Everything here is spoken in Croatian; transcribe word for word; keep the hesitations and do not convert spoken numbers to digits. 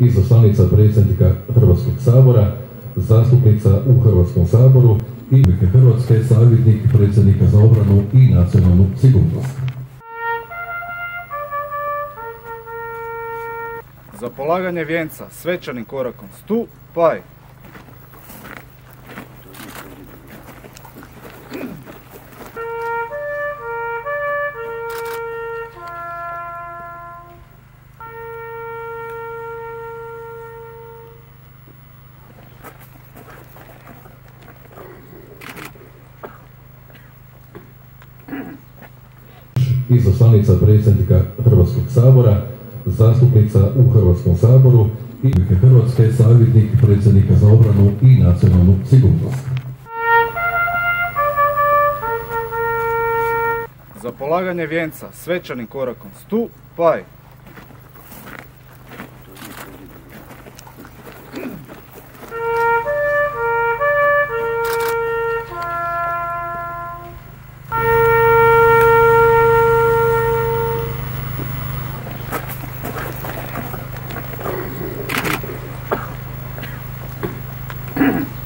izaslanica predsjednika Hrvatskog sabora, zastupnica u Hrvatskom saboru i Hrvatske savjetnik predsjednika za obranu i nacionalnu sigurnost. Za polaganje vijenca svečanim korakom stupaj. Izaslanica predsjednika Hrvatskog sabora, zastupnica u Hrvatskom saboru i Hrvatske savjetnik predsjednika za obranu i nacionalnu sigurnost. Za polaganje vijenca svečanim korakom stupaj. Mm-hmm.